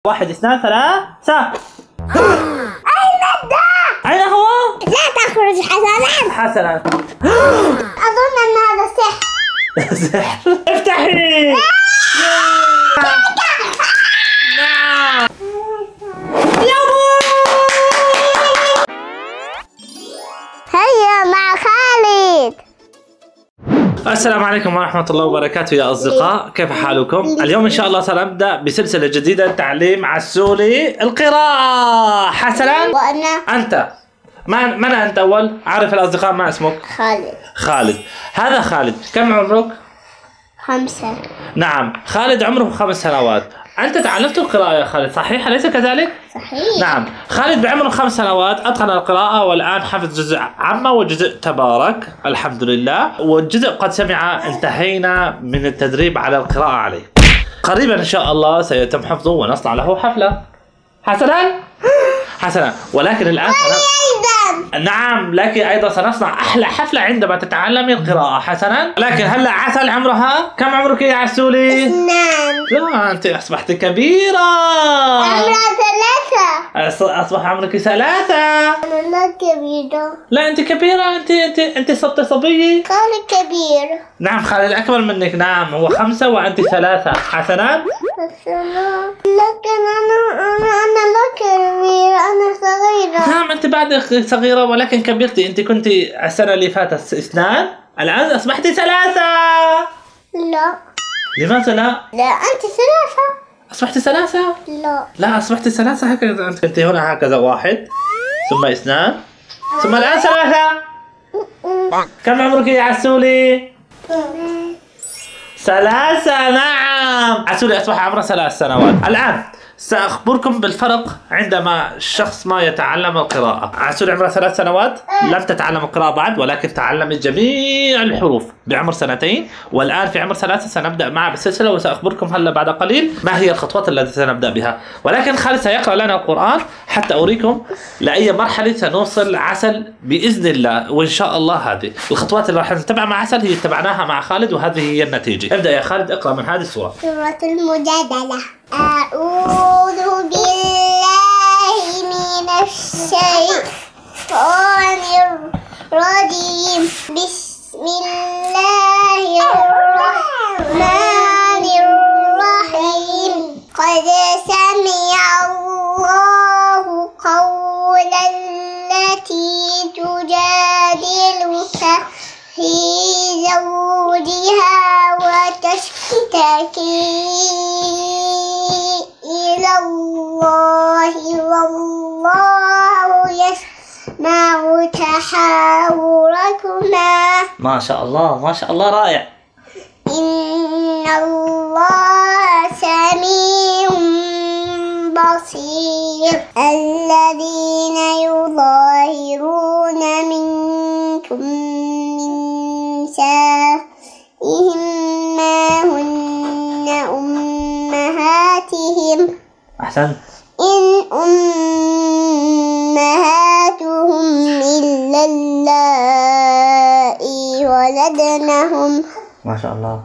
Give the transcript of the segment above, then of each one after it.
1 2 3. أين ده؟ أين هو؟ لا تخرج حسنا. حسنا. أظن أن هذا سحر. سحر. افتحي. نعم. هيا مع خالد. السلام عليكم ورحمة الله وبركاته يا أصدقاء، كيف حالكم؟ اليوم إن شاء الله سنبدأ بسلسلة جديدة تعليم عسولي القراءة. حسنا. وأنا أنت من أنت أول؟ عارف الأصدقاء ما اسمك؟ خالد. خالد. هذا خالد، كم عمرك؟ 5. نعم، خالد عمره 5 سنوات. أنت تعلمت القراءة يا خالد، صحيح أليس كذلك؟ صحيح. نعم، خالد بعمره 5 سنوات أتقن القراءة والآن حفظ جزء عامة وجزء تبارك الحمد لله، والجزء قد سمع. انتهينا من التدريب على القراءة عليه. قريبا إن شاء الله سيتم حفظه ونصنع له حفلة. حسنا؟ حسنا، ولكن الآن نعم، لك أيضا سنصنع أحلى حفلة عندما تتعلمي القراءة. حسنا، لكن هلا عسل عمرها كم عمرك يا عسولي؟ 2. لا، أنت أصبحت كبيرة. عمرها 3. أصبح عمرك 3. أنا لا كبيرة. لا، أنت كبيرة. أنت صرت صبية. خالد كبير. نعم، خالد أكبر منك. نعم، هو 5 وأنت 3. حسنا. لكن أنا لا كبيرة، أنا صغيرة. نعم، أنت بعد صغيرة ولكن كبرتي. أنت كنت السنة اللي فاتت 2، الآن أصبحت 3. لا. لماذا لا؟ لا أنت 3. أصبحت 3؟ لا، أصبحت 3 هكذا. أنت كنت هنا هكذا 1 ثم 2 ثم الآن 3. كم عمرك يا عسولي؟ 3. نعم، عسولي أصبح عمره 3 سنوات. الآن سأخبركم بالفرق عندما الشخص ما يتعلم القراءة. عسولي عمره 3 سنوات، لم تتعلم القراءة بعد، ولكن تعلمت جميع الحروف بعمر 2 والآن في عمر 3 سنبدأ معه بالسلسلة، وسأخبركم هلا بعد قليل ما هي الخطوات التي سنبدأ بها. ولكن خالد سيقرأ لنا القرآن حتى أريكم لأي مرحلة سنوصل عسل بإذن الله. وإن شاء الله هذه الخطوات اللي راح نتبعها مع عسل هي اتبعناها مع خالد، وهذه هي النتيجة. ابدأ يا خالد، اقرأ من هذه السورة. سورة المجادلة. أعوذ بالله من الشيطان الرجيم. بسم الله الرحمن الرحيم. قد سمع الله قول التي تجادلك في زوجها وتشتكي إلى الله والله يسمع تحاوركما. ما شاء الله، ما شاء الله، رائع. إن الله سميع بصير. الذين يظاهرون منكم من نسائهم ما هن أمهاتهم. أحسنت. إن أمهاتهم إلا اللائي ولدنهم. ما شاء الله.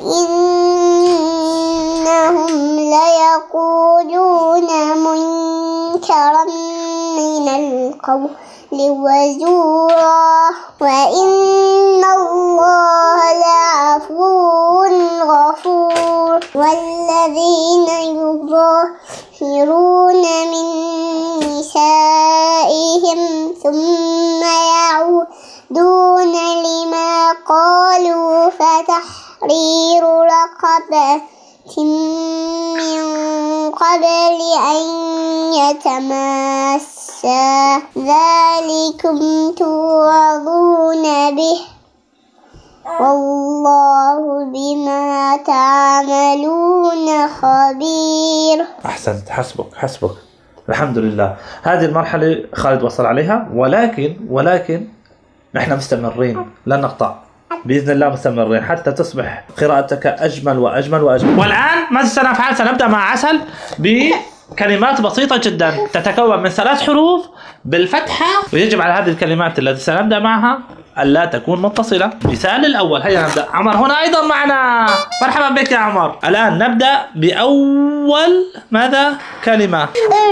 وإنهم ليقولون منكرا من القول وزورا. وإن الله لعفو غفور. والذين يظاهرون من نسائهم ثم يعودون لما قالوا فتحرير رقبة من قبل أن يتماسا. ذلكم توعظون به والله بما تعملون خبير. أحسنت، حسبك. الحمد لله. هذه المرحلة خالد وصل عليها، ولكن نحن مستمرين، لن نقطع بإذن الله، مستمرين حتى تصبح قراءتك أجمل وأجمل وأجمل. والآن ماذا سنفعل؟ سنبدأ مع عسل بكلمات بسيطة جدا تتكون من 3 حروف بالفتحة، ويجب على هذه الكلمات التي سنبدأ معها ألا تكون متصلة. المثال الأول، هيا نبدأ. عمر هنا أيضا معنا، مرحبا بك يا عمر. الآن نبدأ بأول ماذا؟ كلمة.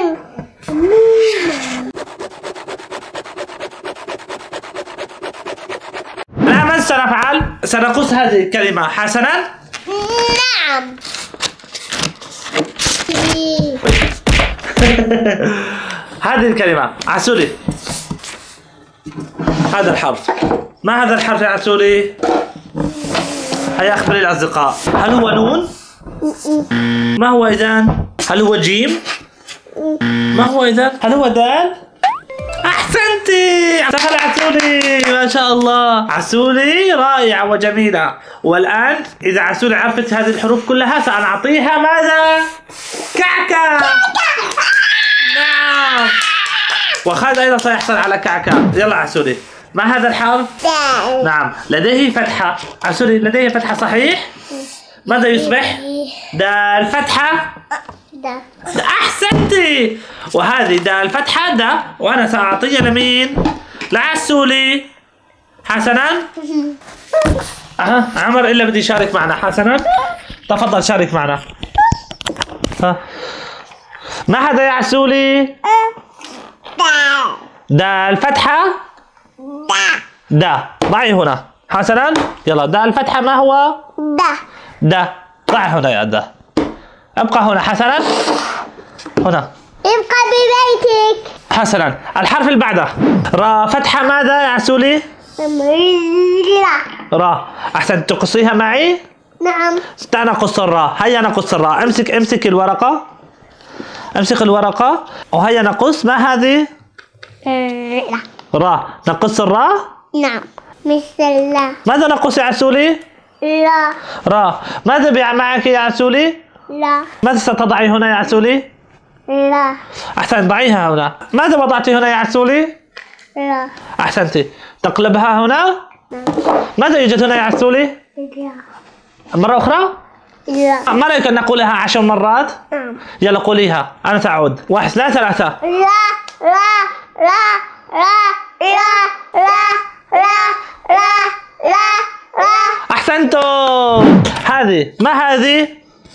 الآن ماذا سنفعل؟ سنقص هذه الكلمة حسنا؟ نعم. هذه الكلمة عسولي، هذا الحرف، ما هذا الحرف يا عسولي؟ هيا أخبري الأصدقاء، هل هو نون؟ ما هو إذن؟ هل هو جيم؟ ما هو إذن؟ هل هو دال؟ أحسنتي! سهل عسولي، ما شاء الله. عسولي رائعة وجميلة. والآن إذا عسولي عرفت هذه الحروف كلها سأعطيها ماذا؟ كعكة! نعم. وخالد أيضا سيحصل على كعكة. يلا عسولي، ما هذا الحرف؟ دال. نعم، لديه فتحة. عسولي لديه فتحة صحيح؟ ماذا يصبح؟ دال فتحة. دا. أحسنتي. وهذه دال فتحة دا، وأنا سأعطيها لمين؟ لعسولي. حسنا. عمر إلا بدي يشارك معنا. حسنا تفضل شارك معنا. ما هذا يا عسولي؟ دال. دال فتحة. دا. ضعي هنا. حسنا يلا، دال فتحة ما هو؟ دا. دا. ضعي هنا يا دا. ابقى هنا. حسنا هنا. ابقى ببيتك. حسنا. الحرف اللي بعده را فتحة ماذا يا عسولي؟ لا. را. أحسنت، تقصيها معي؟ نعم. تعال نقص الراء. هيا نقص الراء. امسك الورقة. امسك الورقة وهيا نقص. ما هذه؟ لا. راء. نقص الراء؟ نعم. مثل لا. ماذا نقص يا عسولي؟ لا. راء. ماذا معك يا عسولي؟ لا. ماذا ستضعي هنا يا عسولي؟ لا. أحسنت، ضعيها هنا. ماذا وضعتي هنا يا عسولي؟ لا. أحسنتي. تقلبها هنا. ماذا يوجد هنا يا عسولي؟ لا. مرة أخرى؟ لا. ما رأيك أن نقولها 10 مرات؟ نعم. يلا قوليها. أنا سأعود. 1 2 3. لا. لا. لا. لا. لا. لا. لا. لا. لا. أحسنتم. هذه ما هذه؟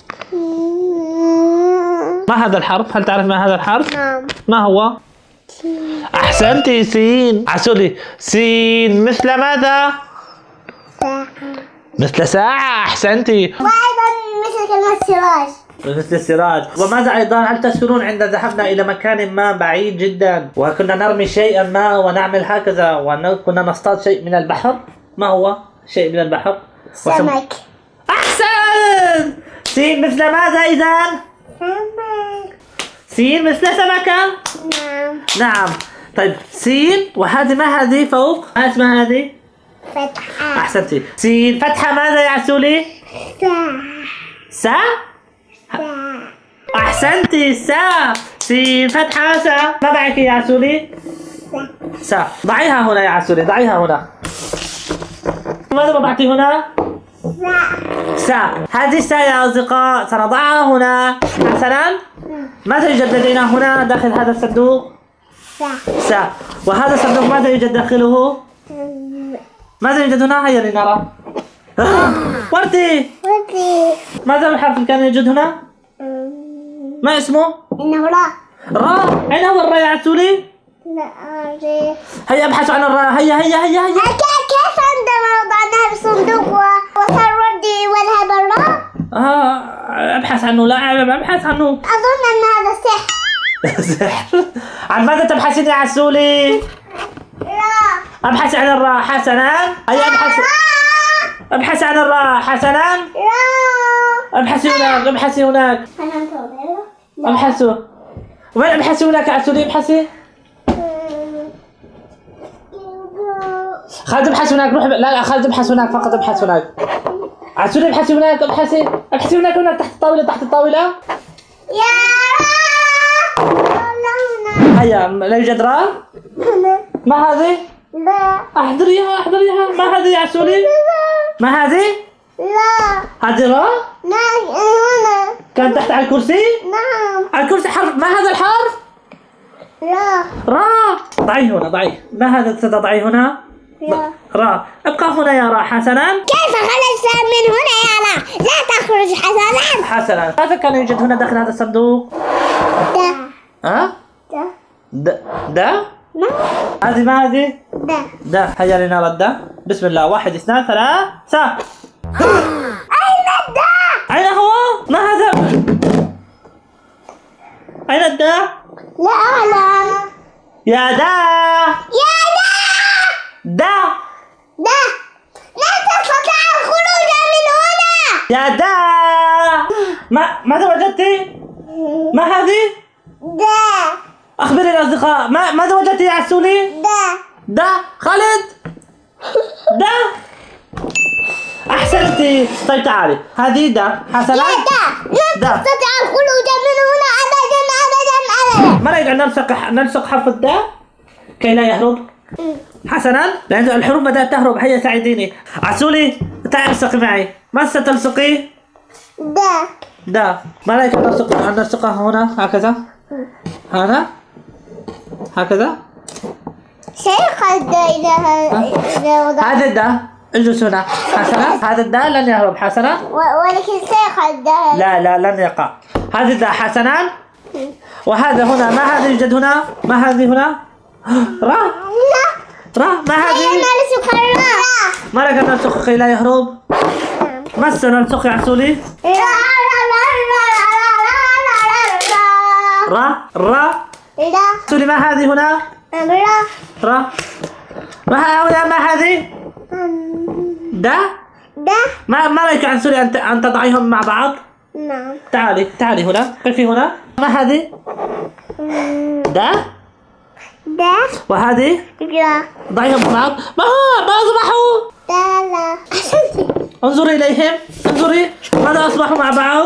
ما هذا الحرف؟ هل تعرف ما هذا الحرف؟ نعم. ما هو؟ أحسنتي. سين. عسولي، سين مثل ماذا؟ ساعة. مثل ساعة. أحسنتي. وأيضا مثل كلمة سراج. مثل السراج. وماذا أيضا؟ هل تذكرون عند ذهبنا إلى مكان ما بعيد جدا وكنا نرمي شيئا ما ونعمل هكذا وكنا نصطاد شيء من البحر؟ ما هو شيء من البحر؟ سمك. أحسن. سين مثل ماذا إذن؟ سمك. سين مثل سمكة؟ نعم. نعم. طيب سين، وهذه ما هذه فوق؟ ما اسمها هذه؟ فتحة. أحسنتي. سين فتحة ماذا يا عسولي؟ ساعة. سا؟ ساعة. أحسنتي. سا. سين فتحة سا. ما معك يا عسولي؟ سا. ضعيها هنا يا عسولي، ضعيها هنا. ماذا وضعتي هنا؟ سا. هذه السا يا أصدقاء سنضعها هنا. حسنا. ماذا يوجد لدينا هنا داخل هذا الصندوق؟ سا. وهذا الصندوق ماذا يوجد داخله؟ ماذا يوجد هنا؟ هيا لنرى. وردي. ماذا الحرف اللي كان يوجد هنا؟ ما اسمه؟ إنه لا. راء. أين هو الراء يا عسولي؟ لا أعرف. هيا ابحث عن الراء. هيا هيا هيا هيا. كيف عندما وضعناها في الصندوق وصار وردي وذهب الراء؟ ابحث عنه. لا أعلم، ابحث عنه. أظن أن هذا سحر. سحر. عن ماذا تبحثين يا عسولي؟ لا. ابحث عن الراء. حسنا. هيا ابحث عن الراء. حسنا. لا. ابحثي هناك. ابحثي هناك. ابحثوا. وين ابحثي هناك يا عسولي؟ ابحثي. خالد ابحث هناك. روح. لا خالد ابحث هناك فقط. ابحث هناك. عسولي ابحثي هناك. ابحثي هناك تحت الطاولة. تحت الطاولة. يا هيا. لا يوجد راء. ما هذه؟ لا. احضريها. ما هذه يا عسولي؟ ما هذه؟ لا. هذه راء؟ نعم. هنا. كانت تحت على الكرسي؟ نعم. على الكرسي حرف. ما هذا الحرف؟ لا. راء. ضعيه هنا. ضعيه. ما هذا ستضعيه هنا؟ را. ابقى هنا يا را. حسنا. كيف خرجت من هنا يا را؟ لا تخرج حسنا. حسنا. ماذا كان يوجد هنا داخل هذا الصندوق؟ دا. دا. ما؟ هذه ما هذه؟ دا. هيا لنرى الدا. بسم الله. 1 2 3. أين الدا؟ أين هو؟ ما هذا؟ أين الدا؟ لا أعلم. يا دا. دا. لا تستطيع الخروج من هنا. يا دا. ماذا وجدت؟ ما هذه؟ دا. أخبري الأصدقاء. ماذا وجدت يا عسولي؟ دا. خالد. دا. أحسنتي. طيب تعالي. هذه دا. حسنا. لا تستطيع الخروج من هنا أبدا. ما نريد أن نلصق حرف الداء كي لا يهرب. حسنا. لأن الحروف بدأت تهرب. هيا ساعديني. عسولي تعالي الصقي معي. ما ستلصقي؟ دا. ما رأيك أن نلصقها هنا هكذا؟ هكذا. سيقعد إذا وضع. هذا الدا. اجلس هنا. حسنا. هذا الدا لن يهرب. حسنا. ولكن سيقعد. لا لن يقع. هذا الدا. حسنا. وهذا هنا. ما هذا يوجد هنا؟ ما هذه هنا؟ را. ما هذه؟ ما لك أن نلصق كي لا يهرب؟ ما سنلصق يا عسولي؟ را. عسولي ما هذه هنا؟ را. ما هذه؟ دا. ما رأيك عسولي أن تضعيهم مع بعض؟ نعم. تعالي هنا. قفي هنا. ما هذه؟ دا. وهذه؟ ضعيهم مع بعض. ما أصبحوا؟ لا. انظري إليهم. انظري ماذا أصبحوا مع بعض؟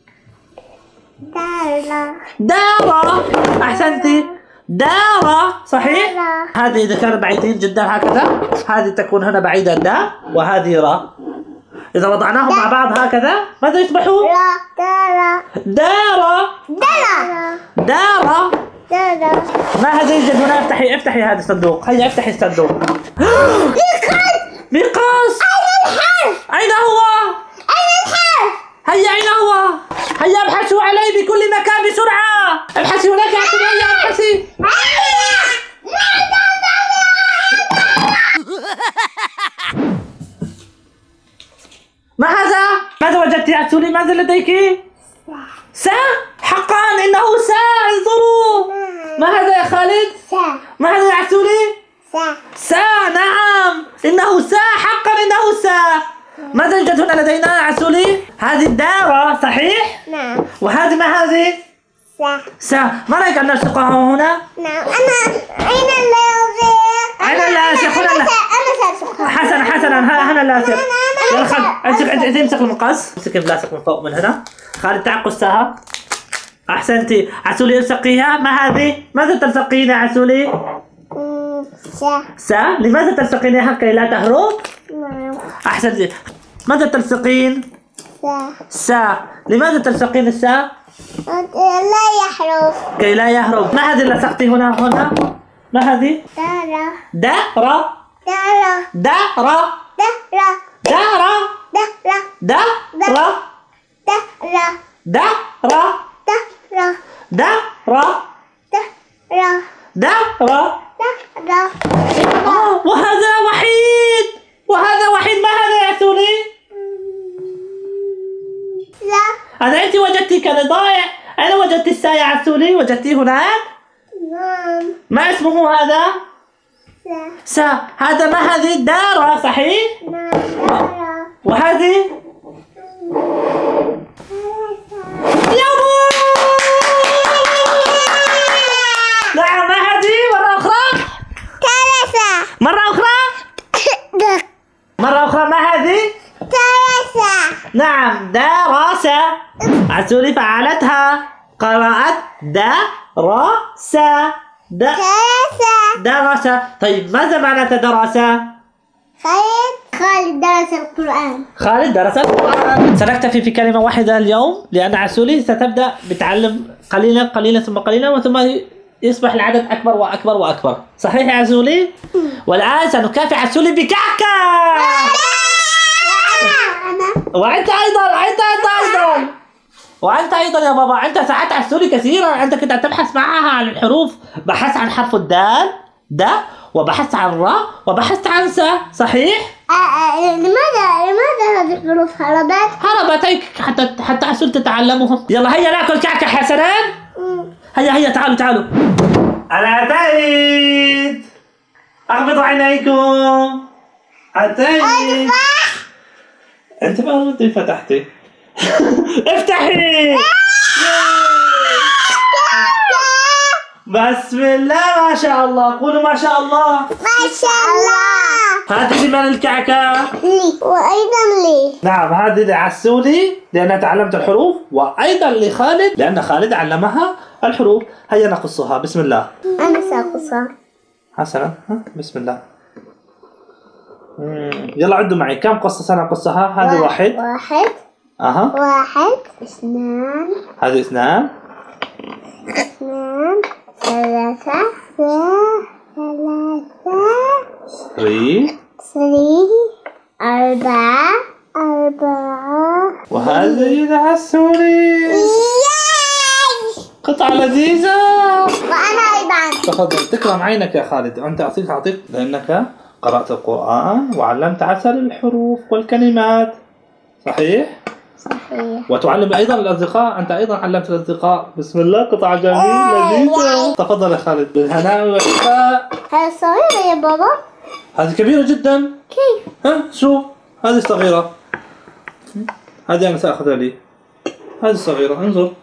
دارة. أحسنتي. دارة. صحيح؟ هذه إذا كانوا بعيدين جدا هكذا. هذه تكون هنا بعيدة دا. وهذه را. إذا وضعناهم مع بعض هكذا ماذا يصبحوا؟ دارة. ما هذا يوجد هنا؟ افتحي هذا الصندوق. هيا افتحي الصندوق. مقاس. أين هو؟ هيا أين هو؟ هيا ابحثوا عليه بكل مكان بسرعة. ابحثي هناك يا عسولي. هيا ابحثي. ما هذا؟ ماذا وجدت يا عسولي؟ ماذا لديك؟ حقا إنه انظروا. ما هذا يا خالد؟ ما هذا يا عسولي؟ نعم إنه حقا إنه ماذا يوجد هنا لدينا يا عسولي؟ هذه الدارة. صحيح؟ نعم. وهذه ما هذه؟ ما رأيك أن نلصقها هنا؟ نعم. أين اللاصق؟ أنا سألصقها. حسنا. هنا اللاصق. يلا خالد امسك المقص. امسك اللاصق من فوق من هنا. خالد تعال قصها. أحسنتي. عسولي الصقيها. ما هذه؟ ماذا تلصقين يا عسولي؟ لماذا تلصقينها كي لا تهرب؟ نعم. أحسنتي. ماذا تلصقين؟ لماذا تلصقين الساء؟ لا يحرف. كي لا يهرب. ما هذه اللي لصقتي هنا؟ ما هذه؟ دارة. وهذا وحيد. ما هذا يا عسولي؟ هذا أنت وجدتي كان ضايع. أين وجدت الساعة يا عسولي؟ وجدتيه هناك؟ نعم. ما اسمه هذا؟ هذا ما هذه؟ دارة. صحيح؟ نعم. وهذه؟ نعم. ما هذه؟ مرة أخرى. ما هذه؟ نعم. دراسة. عسولي فعلتها. قرأت دراسة. دراسة. طيب ماذا معنى دراسة؟ خالد درس القرآن. خالد درس القرآن. سنكتفي في كلمة واحدة اليوم لأن عسولي ستبدأ بتعلم قليلا ثم قليلا وثم يصبح العدد أكبر وأكبر وأكبر. صحيح يا عسولي؟ والآن سنكافئ عسولي بكعكة. وأنت أيضا وأنت أيضا يا بابا. أنت ساعدت عسولي كثيرا. أنت كنت تبحث معها عن الحروف. بحثت عن حرف الدال وبحثت عن راء وبحثت عن سا. صحيح؟ لماذا هذه الحروف هربت؟ حتى عسولي تتعلمهم. يلا هيا ناكل كعكة حسنان. هيا تعالوا. أنا أتيت. أغمضوا عينيكم. أتيت. أنت ما ردي فتحتي. افتحي. بسم الله ما شاء الله. قولوا ما شاء الله. ما شاء الله. هذه لمن الكعكة؟ لي وأيضا لي. نعم هذه لعسولي لأنها تعلمت الحروف، وأيضا لخالد لأن خالد علمها الحروف. هيا نقصها. بسم الله. أنا سأقصها. حسنا. بسم الله. يلا عدوا معي. كم قصة سنقصها؟ هذه واحد. واحد. 2. هذه 2. 3. 3. 4. وهذه لعسولي. قطعة لذيذة. وأنا أيضا. تفضل. تكرم عينك يا خالد. أنت أعطيك لأنك قرأت القرآن وعلمت عسل الحروف والكلمات. صحيح؟ وتعلم أيضا الأصدقاء. أنت أيضا علمت الأصدقاء. بسم الله. قطعة جميلة لذيذة. تفضل يا خالد. بالهناء والشفاء. هذه صغيرة يا بابا. هذه كبيرة جدا. كيف؟ شوف هذه صغيرة. هذه أنا سأخذها لي. هذه صغيرة. انظر.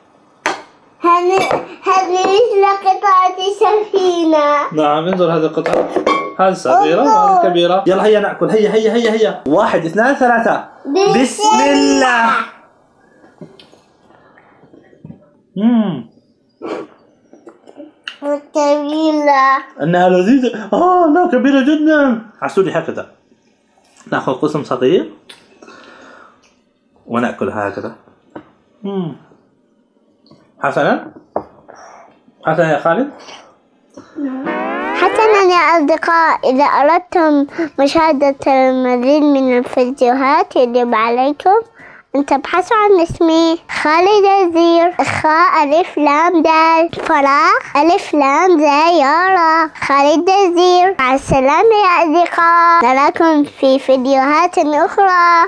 هذه مثل قطعة سفينة. نعم انظر. هذه القطعة. هذه صغيرة وهذه كبيرة. يلا هيا نأكل. هيا 1 2 3. بسم الله. كبيرة. انها لذيذة. لا كبيرة جدا. عسولي هكذا. ناخذ قسم صغير ونأكلها هكذا. حسنا يا خالد. حسنا يا أصدقاء، إذا أردتم مشاهدة المزيد من الفيديوهات يجب عليكم أن تبحثوا عن اسمي خالد الزير. خاء ألف لام دال فراغ ألف لام زاي يارا خالد الزير. مع السلامة يا أصدقاء. نراكم في فيديوهات أخرى.